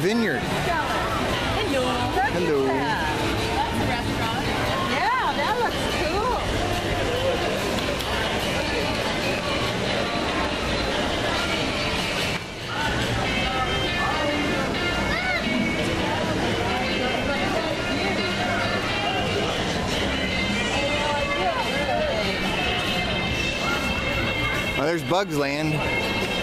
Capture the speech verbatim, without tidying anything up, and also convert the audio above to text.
Vineyard. Hello. Hello. That's a restaurant. Yeah, that looks cool. Oh, there's Bugs Land.